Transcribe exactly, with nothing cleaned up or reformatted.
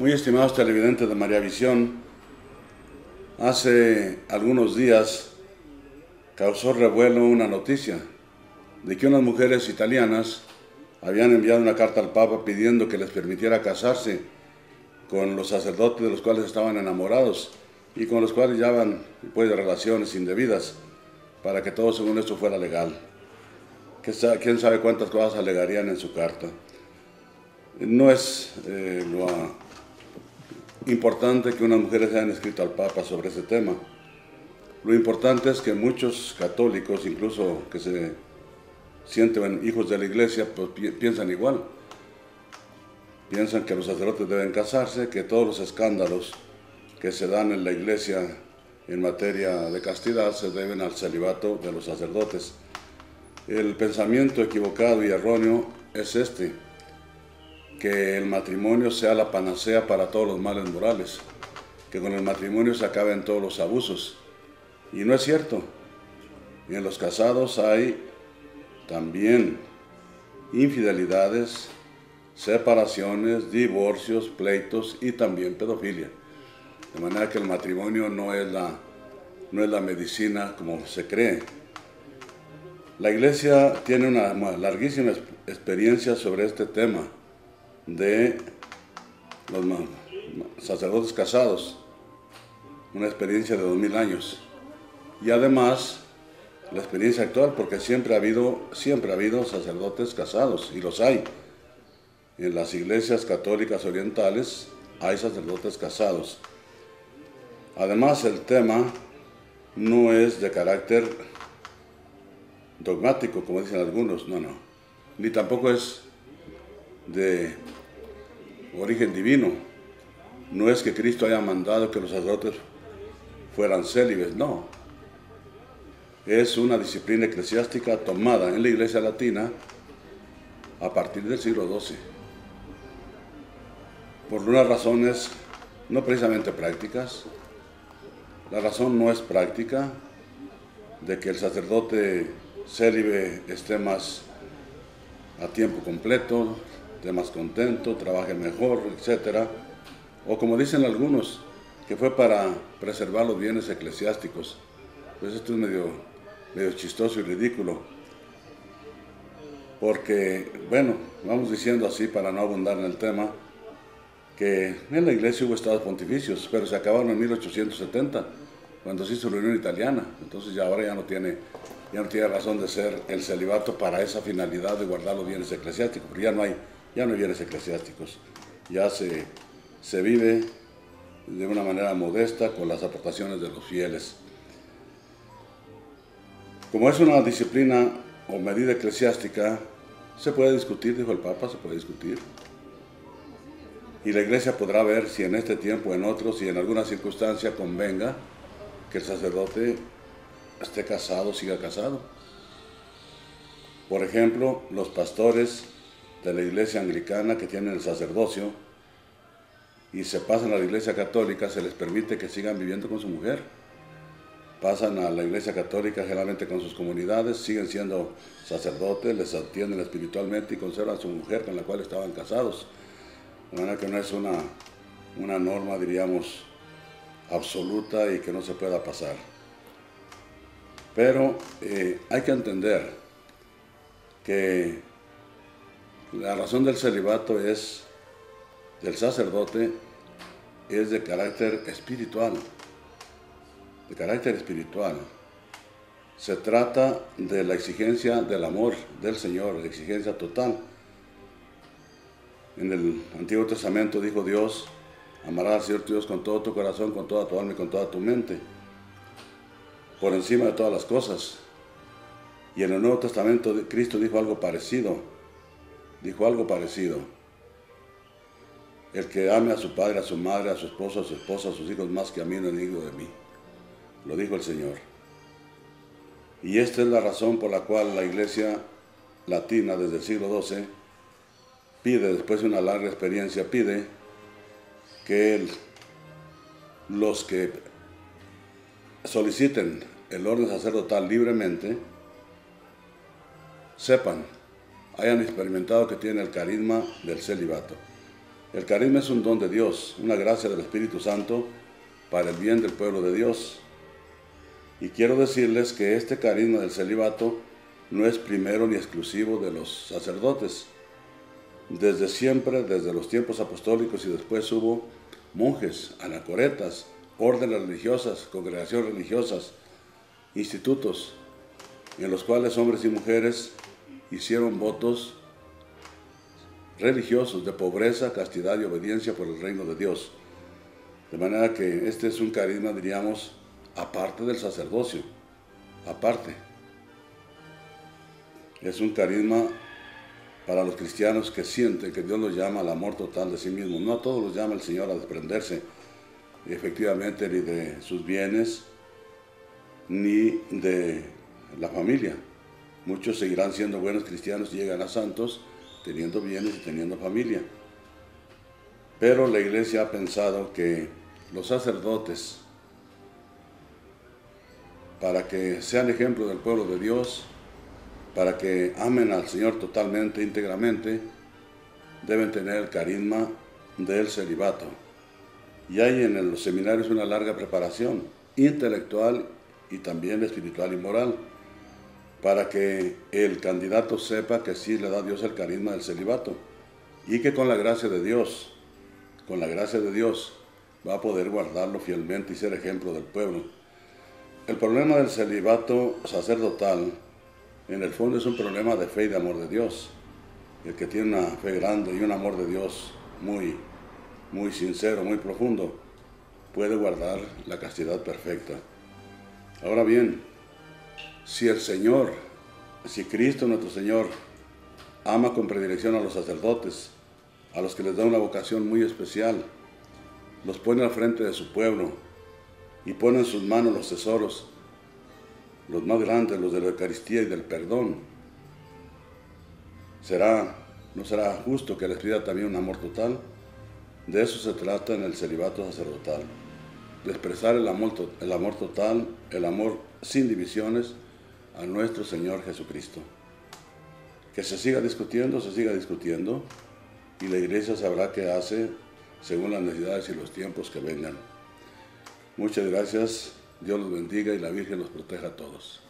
Muy estimados televidentes de María Visión, hace algunos días causó revuelo una noticia de que unas mujeres italianas habían enviado una carta al Papa pidiendo que les permitiera casarse con los sacerdotes de los cuales estaban enamorados y con los cuales llevaban pues, relaciones indebidas, para que todo según esto fuera legal. ¿Quién sabe cuántas cosas alegarían en su carta? No es eh, lo importante que unas mujeres hayan escrito al Papa sobre ese tema. Lo importante es que muchos católicos, incluso que se sienten hijos de la Iglesia, pues pi piensan igual. Piensan que los sacerdotes deben casarse, que todos los escándalos que se dan en la Iglesia en materia de castidad se deben al celibato de los sacerdotes. El pensamiento equivocado y erróneo es este: que el matrimonio sea la panacea para todos los males morales, que con el matrimonio se acaben todos los abusos. Y no es cierto. En los casados hay también infidelidades, separaciones, divorcios, pleitos y también pedofilia. De manera que el matrimonio no es la, no es la medicina como se cree. La Iglesia tiene una larguísima experiencia sobre este tema de los sacerdotes casados, una experiencia de dos mil años, y además la experiencia actual, porque siempre ha habido, siempre ha habido sacerdotes casados, y los hay. En las iglesias católicas orientales hay sacerdotes casados. Además, el tema no es de carácter dogmático, como dicen algunos, no, no, ni tampoco es de origen divino. No es que Cristo haya mandado que los sacerdotes fueran célibes, no. Es una disciplina eclesiástica tomada en la Iglesia Latina a partir del siglo doce, por unas razones no precisamente prácticas. La razón no es práctica de que el sacerdote célibe esté más a tiempo completo, esté más contento, trabaje mejor, etcétera. O como dicen algunos, que fue para preservar los bienes eclesiásticos. Pues esto es medio, medio chistoso y ridículo. Porque, bueno, vamos diciendo así para no abundar en el tema, que en la Iglesia hubo estados pontificios, pero se acabaron en mil ochocientos setenta, cuando se hizo la Unión Italiana. Entonces ya ahora ya no tiene, ya no tiene razón de ser el celibato para esa finalidad de guardar los bienes eclesiásticos, porque ya no hay, ya no hay bienes eclesiásticos. Ya se, se vive de una manera modesta con las aportaciones de los fieles. Como es una disciplina o medida eclesiástica, se puede discutir, dijo el Papa, se puede discutir. Y la Iglesia podrá ver si en este tiempo, en otros, si en alguna circunstancia convenga que el sacerdote esté casado, siga casado. Por ejemplo, los pastores de la Iglesia anglicana que tienen el sacerdocio y se pasan a la Iglesia católica, se les permite que sigan viviendo con su mujer. Pasan a la Iglesia católica generalmente con sus comunidades, siguen siendo sacerdotes, les atienden espiritualmente y conservan a su mujer con la cual estaban casados. De manera que no es una, una norma, diríamos, absoluta y que no se pueda pasar. Pero eh, hay que entender que la razón del celibato es, del sacerdote, es de carácter espiritual. De carácter espiritual. Se trata de la exigencia del amor del Señor, la exigencia total. En el Antiguo Testamento dijo Dios: amarás al Señor tu Dios con todo tu corazón, con toda tu alma y con toda tu mente, por encima de todas las cosas. Y en el Nuevo Testamento Cristo dijo algo parecido, dijo algo parecido. El que ame a su padre, a su madre, a su esposo, a su esposa, a sus hijos más que a mí no es digno de mí. Lo dijo el Señor. Y esta es la razón por la cual la Iglesia Latina desde el siglo doce pide, después de una larga experiencia, pide que el, los que soliciten el orden sacerdotal libremente sepan, hayan experimentado que tienen el carisma del celibato. El carisma es un don de Dios, una gracia del Espíritu Santo para el bien del pueblo de Dios. Y quiero decirles que este carisma del celibato no es primero ni exclusivo de los sacerdotes. Desde siempre, desde los tiempos apostólicos y después hubo monjes, anacoretas, órdenes religiosas, congregaciones religiosas, institutos, en los cuales hombres y mujeres hicieron votos religiosos de pobreza, castidad y obediencia por el reino de Dios. De manera que este es un carisma, diríamos, aparte del sacerdocio, aparte. Es un carisma para los cristianos que sienten que Dios los llama al amor total de sí mismos. No a todos los llama el Señor a desprenderse, efectivamente, ni de sus bienes, ni de la familia. Muchos seguirán siendo buenos cristianos y llegan a santos, teniendo bienes y teniendo familia. Pero la Iglesia ha pensado que los sacerdotes, para que sean ejemplo del pueblo de Dios, para que amen al Señor totalmente, íntegramente, deben tener el carisma del celibato. Y hay en los seminarios una larga preparación intelectual y también espiritual y moral, para que el candidato sepa que sí le da a Dios el carisma del celibato y que con la gracia de Dios, con la gracia de Dios, va a poder guardarlo fielmente y ser ejemplo del pueblo. El problema del celibato sacerdotal, en el fondo, es un problema de fe y de amor de Dios. El que tiene una fe grande y un amor de Dios muy, muy sincero, muy profundo, puede guardar la castidad perfecta. Ahora bien, si el Señor, si Cristo nuestro Señor ama con predilección a los sacerdotes, a los que les da una vocación muy especial, los pone al frente de su pueblo y pone en sus manos los tesoros, los más grandes, los de la Eucaristía y del perdón, ¿será, no será justo que les pida también un amor total? De eso se trata en el celibato sacerdotal, de expresar el amor, el amor total, el amor sin divisiones a nuestro Señor Jesucristo. Que se siga discutiendo, se siga discutiendo, y la Iglesia sabrá qué hace según las necesidades y los tiempos que vengan. Muchas gracias, Dios los bendiga y la Virgen los proteja a todos.